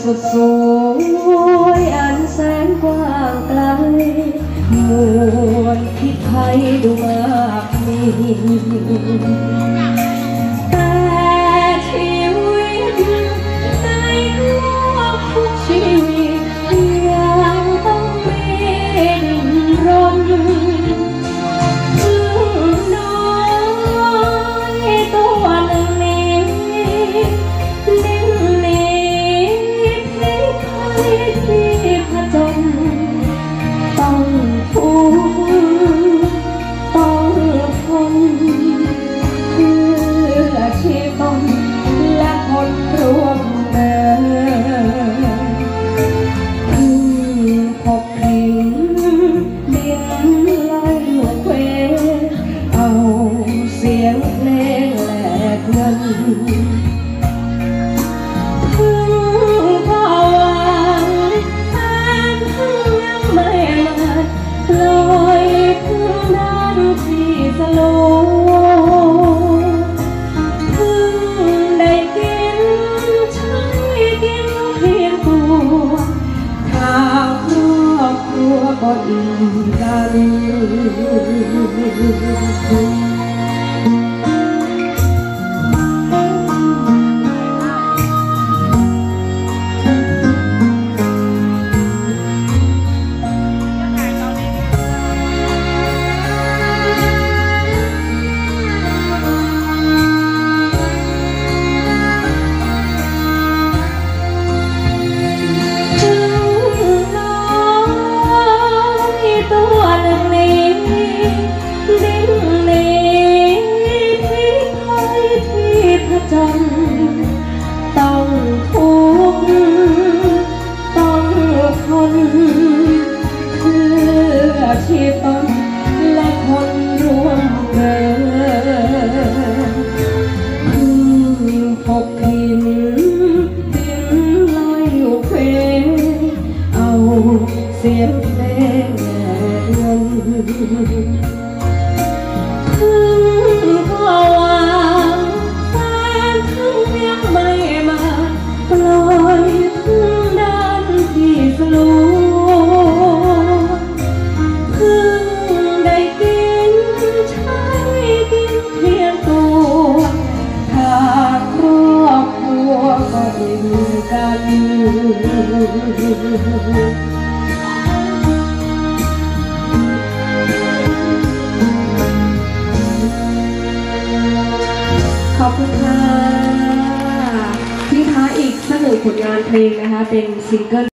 สุดสวยอันแสนกว้างไกลมวลพิษภัยดูมากมีแต่ชีวิตในโลกทุกชีวิตยังต้องมีดิ้นรนพึ่งน้อยตัวหนึ่งนี้ดิ้นหนีพิษภัยที่ผจญต้องทุกข์ต้องทนเพื่อชีวิตตนและคนร่วมเดินพบเห็นดินไหลเคว้งเอาเสียงเพลงแลกเงินพึ่งก็หวังแทนพึ่งยังไม่มาปล่อยพึ่งนั้นที่สโลพึ่งได้กินใช้กินเพียงตัวทางครอบครัวก็อิ่มกันต้องทุกข์ต้องทนเพื่อชีวิตตนและคนร่วมเดินพบเห็นดินไหลเคว้งเอาเสียงเพลงแลกเงินก็หวังแฟนพึ่งยังไม่มาปล่อยพึ่งด้านที่สโลพึ่งได้กินใช้กินเพียงตัวหากครอบครัวก็อิ่มกันขอบคุณค่ะพี่คะอีกสักหนึ่งผลงานเพลงนะคะเป็นซิงเกิล